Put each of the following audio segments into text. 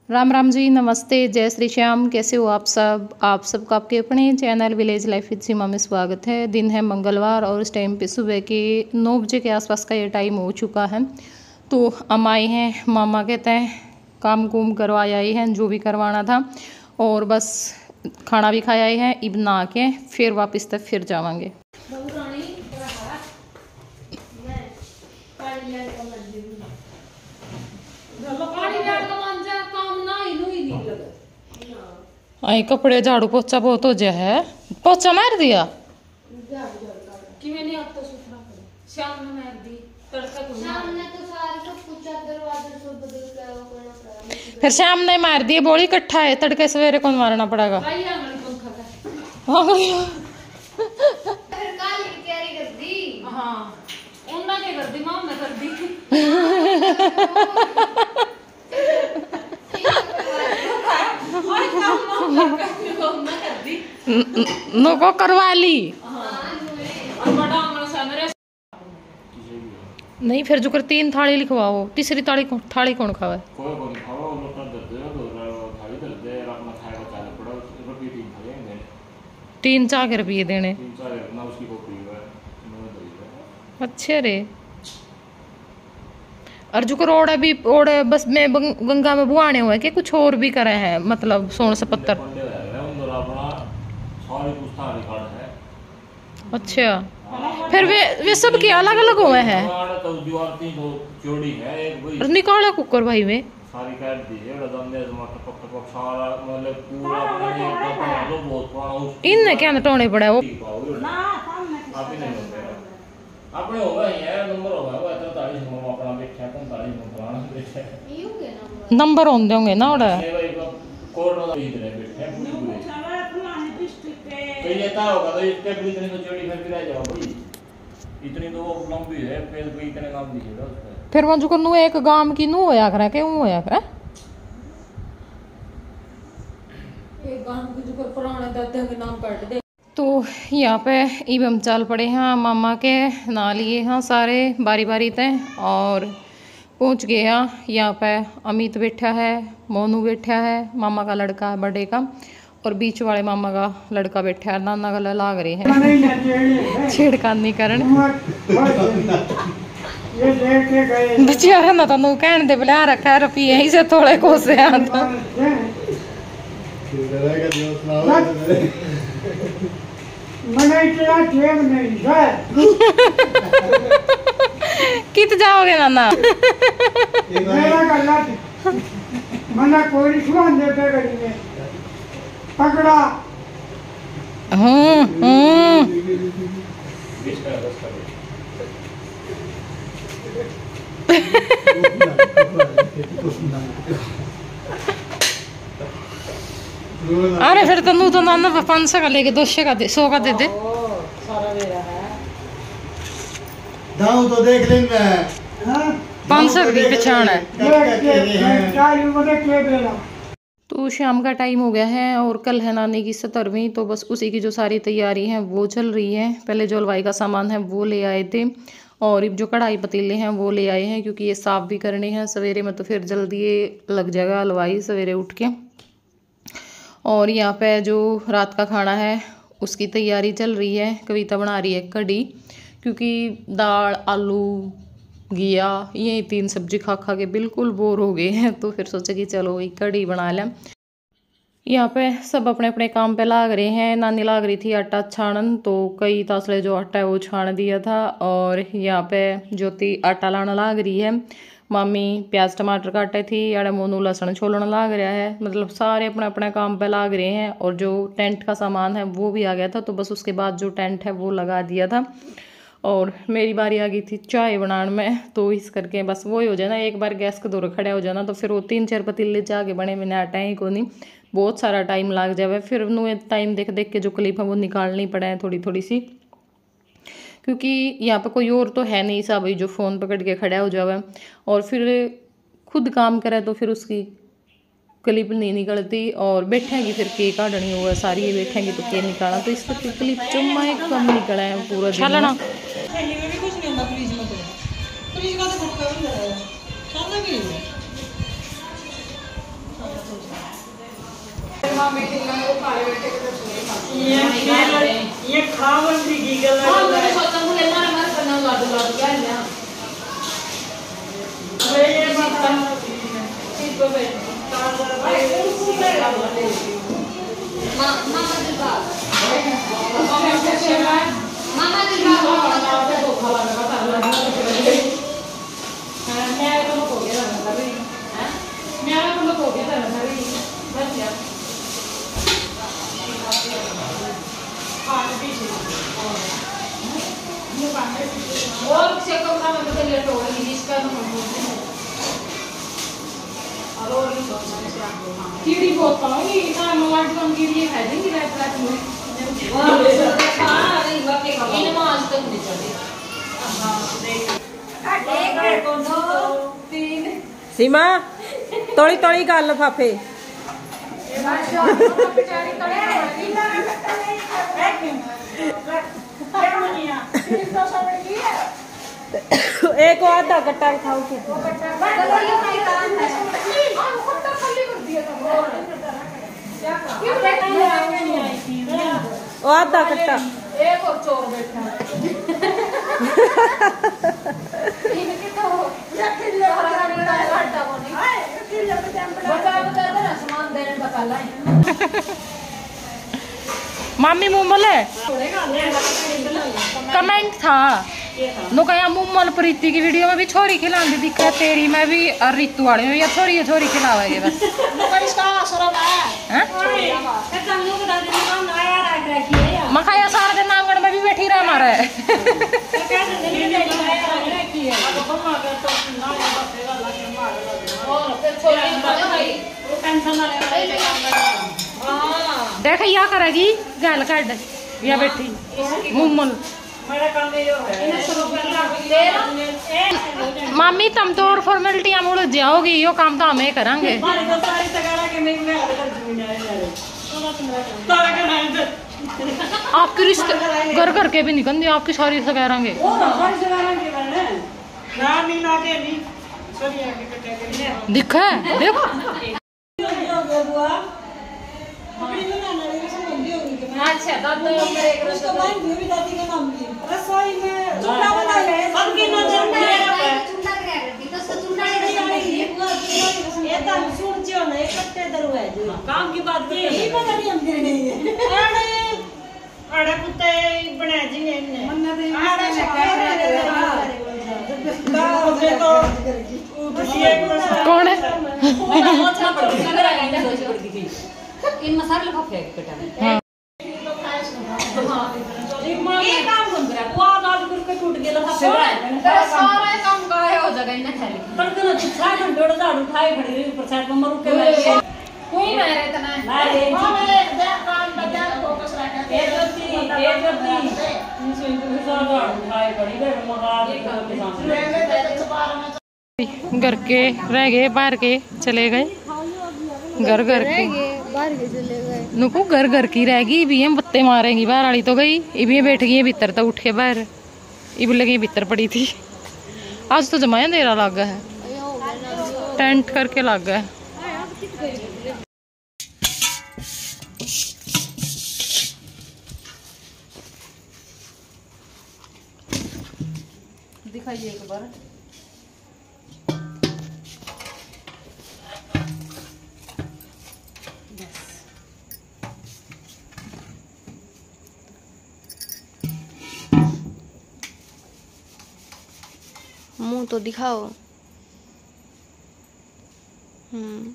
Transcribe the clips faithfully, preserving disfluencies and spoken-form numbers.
राम राम जी, नमस्ते, जय श्री श्याम। कैसे हो आप सब? आप सबका आपके अपने channel village life with Seema में स्वागत है। दिन है मंगलवार और इस टाइम पे सुबह के नौ बजे के आसपास का ये टाइम हो चुका है। तो हम आए हैं, मामा कहते हैं काम कुम करवाए आए हैं जो भी करवाना था, और बस खाना भी खाया है। इब नहा के फिर वापस तक फिर जावांगे। आई कपड़े झाड़ू पोछा बहुत हो जाए है। पोछा मार दिया फिर शाम ने मार दिए। बोली इकट्ठा है, तड़के सवेरे कौन मारना पड़ेगा। नको करवा ली नहीं, फिर जो कर तीन थाली लिखवाओ। तीसरी थाली थाली कौन खावे? तीन चार के रुपये देने। अच्छे रे। और जो कर ओड़ा भी ओड़े बस में गंगा में बुआने हुए कि कुछ और भी करे हैं, मतलब सोन से पत्थर। अच्छा, फिर वे वे सब के अलग अलग हुए हैं। निकाला कुकर भाई वे इनने क्या नटोने पड़ा वो अपने होगा है नंबर होगा वो इतना तारीख हम अपना बैठा कौन तारीख हम फलाना बैठा नंबर होंगे होंगे ना ओड़ा कोड में इधर बैठे पूरी कई लेता होगा तो इसके भी इतनी तो जोड़ी फिर गिरा जाओ भाई, इतनी तो वो लंबी है पेड़ भी इतने काम दिखेगा उसका। फिर वो जो कनु एक गांव की नु होया करे के ऊ होया करे एक गांव की जो पुराने दादा के नाम काट दे। तो यहाँ पे इब हम चल पड़े हैं, मामा के ना लिए हैं सारे बारी बारी तय, और पहुँच गए हैं। यहाँ पे अमित बैठा है, मोनू बैठा है, मामा का लड़का है बड़े का, और बीच वाले मामा का लड़का बैठा है। नाना गला लाग रहे हैं छेड़खानी करन बेचारा ना तो कहने दे बुला रखा है रुपये ही से थोड़े को से कित जाओगे नाना मना कोई पकड़ा। हम्म हम्म अरे फिर तो नू तो नाना पाँच सौ का लेके दो सौ का दे सौ का दे दे दाऊ तो देख लेंगे पाँच सौ की पहचान है। तो शाम का टाइम हो गया है और कल है नानी की सत्रहवीं, तो बस उसी की जो सारी तैयारी है वो चल रही है। पहले जो हलवाई का सामान है वो ले आए थे, और जो कढ़ाई पतीले हैं वो ले आए हैं, क्योंकि ये साफ़ भी करने हैं सवेरे में, तो फिर जल्दी ये लग जाएगा हलवाई सवेरे उठ के। और यहाँ पे जो रात का खाना है उसकी तैयारी चल रही है। कविता बना रही है कढ़ी, क्योंकि दाल आलू घिया ये तीन सब्जी खा खा के बिल्कुल बोर हो गए हैं, तो फिर सोचा कि चलो एक कढ़ी बना लें। यहाँ पे सब अपने अपने काम पे लाग रहे हैं। नानी लाग रही थी आटा छानन, तो कई तासले जो आटा है वो छान दिया था, और यहाँ पे ज्योति आटा लाना लाग रही है। मामी प्याज टमाटर काटे थी, अड़े मोनू लहसुन छोलना लाग रहा है। मतलब सारे अपने अपने काम पे लाग रहे हैं। और जो टेंट का सामान है वो भी आ गया था, तो बस उसके बाद जो टेंट है वो लगा दिया था। और मेरी बारी आ गई थी चाय बनाने में, तो इस करके बस वही हो जाए ना, एक बार गैस के दौर खड़ा हो जाना तो फिर वो तीन चार पतीले चाह के बने मैंने आटा ही को नहीं, बहुत सारा टाइम लग जाए। फिर उन्हें टाइम देख देख के जो क्लिप है वो निकालनी पड़ा है थोड़ी थोड़ी सी, क्योंकि यहाँ पे कोई और तो है नहीं सा भाई जो फ़ोन पकड़ के खड़ा हो जावे, और फिर खुद काम करे तो फिर उसकी क्लिप नहीं निकलती और बैठेंगी फिर के काटनी हुआ सारी ये बैठेंगी तो के निकाला तो इसका क्लिप चुम्मा एक कम निकला है पूरा चलना। ये ये खावन भी की गल है। हां मैंने सोचा मुझे ना हमारे करना लाडू लाडू क्या है ना। अरे ये माता ठीक हो गई। मां मामा दिलवा मामा दिलवा तो खावा ना पता लगा हां मैं तो हो गया ना कभी हां मैं तो हो गया ना कभी बस यार हां पीछे और से कमरा में तो लेट हो गई इसका तो और कीड़ी बहुत पाऊंगी ना मोबाइल फोन की लिए खा देंगी रात रात में वाह हां नहीं बाकी का इन मास तक नहीं चले हां देख एक दो तीन सीमा तोड़ी तोड़ी गल लफाफे बेचारी तड़े एक आधा कट्टा खाओ के वो आधा कट्टा एक और चोर बैठा मामी मुमल है कमेंट था नो कहा मुमल प्रीति की वीडियो में भी छोरी खिलाती दिखा तेरी में भी और रितु वाले में या छोरी छोरी खिलावेगी बस मखाया सारा दिन आंगन में भी बैठी रहा हमारा देख या करेगी गल कट या बैठी मुमल मामी तुम तो और फॉर्मेलिटियां मुड़ जाओगी यो काम तो हमें करेंगे आपके रिश्ते घर घर के भी निकल दिए आपकी सारी से करेंगे दिखा देख अच्छा दादा मेरे एक रसोई में भी दादी का नाम की रसोई में चूल्हा बनाए सबकी नजर मेरे पे चूल्हा क्या करती तो चूल्हा नहीं ये तो सुन जो ना इकट्ठे दरवाजे जो काम की बात करते हैं ये पता नहीं हम दे नहीं है अरे अरे कुत्ते बना जी ने मन्ना दे अरे कौन है इन मसाले लिफाफे कटा में ये काम कौन करा वो आवाज करके टूट गया लिफाफे तेरा सारा काम गायब हो जाएगा इन्हें खाली पर तो दूसरा घंटे झाड़ू उठाए खड़ी रही ऊपर साइड पर मरू के बैठ कोई ना रहता ना मारे हां मैं देख काम बजा फोकस रख ए जल्दी ए जल्दी इनसे इनसे झाड़ू उठाए खड़ी रही मगा के सामने घर के रह गए बाहर के चले गए घर घर के बाहर के चले गए नुकू घर घर की रहेगी भी हम बत्ते मारेंगी बाहर वाली तो गई इब बैठ गई भीतर तो उठ के बाहर इब लगी भीतर पड़ी थी आज तो जमाया अंधेरा लग है टेंट करके लग गया दिखाइए एक बार मुंह तो दिखाओ। हम्म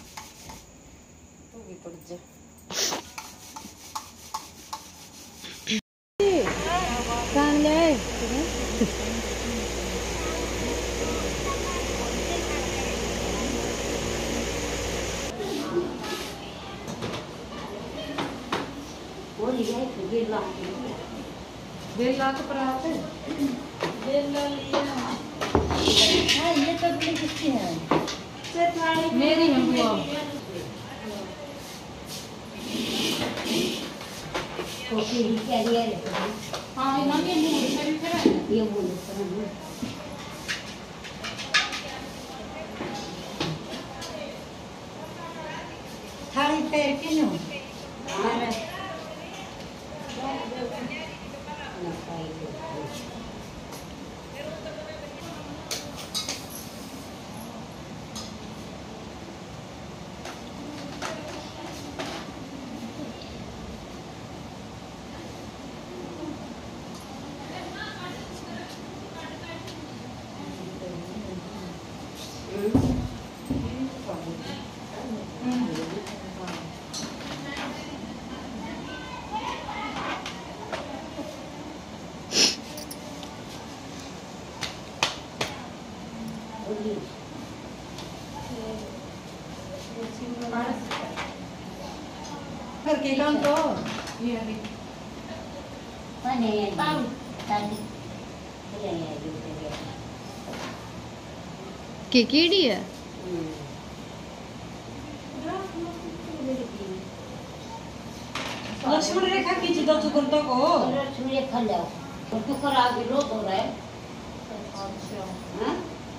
डेढ़ लाख पर आते डेढ़ लाख लिया हाँ ये तबली किसकी है मेरी है बुआ ओके क्या लिया है हाँ ये ना ये मूड से भी फिर ये मूड से थाली पैर के नो घर के काम तो ये अभी बने पाऊ दादी के कीड़ी है लक्ष्मण रेखा खींच दो चुकंता को लक्ष्मण रेखा लाओ और तू कर आगे लो तो रहा है अच्छा हां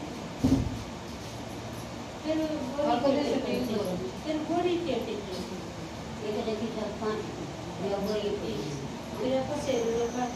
फिर और कोई फिर थोड़ी टेटी एक देखी चार पांच ये वो ये फिर आपसे रेखा